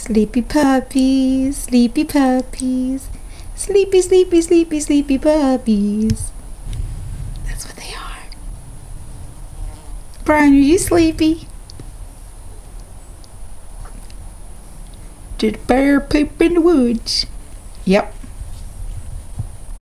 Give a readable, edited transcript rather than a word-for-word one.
Sleepy puppies, sleepy puppies, sleepy, sleepy, sleepy, sleepy puppies. That's what they are. Brian, are you sleepy? Did a bear poop in the woods? Yep.